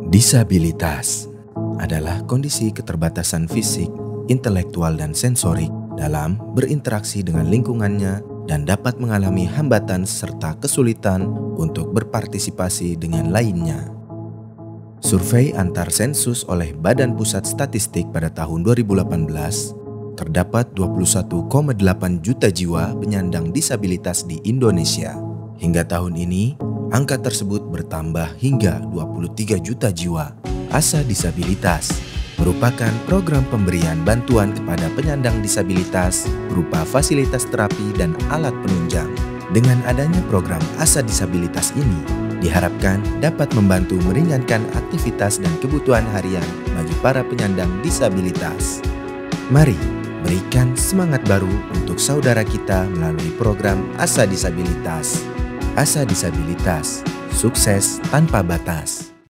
Disabilitas adalah kondisi keterbatasan fisik, intelektual, dan sensorik dalam berinteraksi dengan lingkungannya dan dapat mengalami hambatan serta kesulitan untuk berpartisipasi dengan lainnya. Survei antar sensus oleh Badan Pusat Statistik pada tahun 2018, terdapat 21,8 juta jiwa penyandang disabilitas di Indonesia. Hingga tahun ini, angka tersebut bertambah hingga 23 juta jiwa. ASA Disabilitas merupakan program pemberian bantuan kepada penyandang disabilitas berupa fasilitas terapi dan alat penunjang. Dengan adanya program ASA Disabilitas ini, diharapkan dapat membantu meringankan aktivitas dan kebutuhan harian bagi para penyandang disabilitas. Mari berikan semangat baru untuk saudara kita melalui program ASA Disabilitas. ASA Disabilitas, sukses tanpa batas.